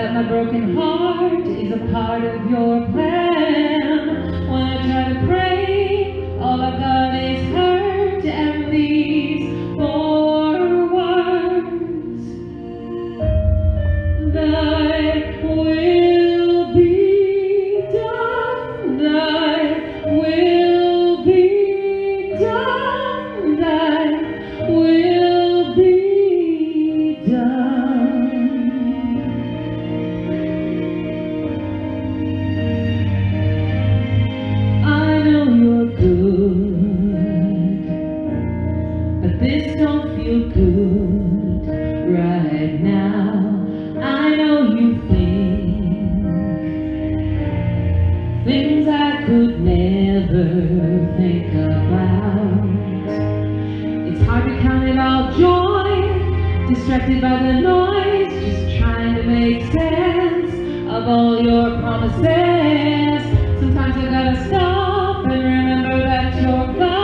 that my broken heart is a part of your plan. When I try to pray, all I've got is hurt and these four words: Thy will be done, Thy will be done, Thy will be done. I know you're good, but this don't feel good right now. I know you think things I could never think about. It's hard to count it all joy, distracted by the noise, just trying to make sense of all your promises. Sometimes I gotta stop and remember that you're gone.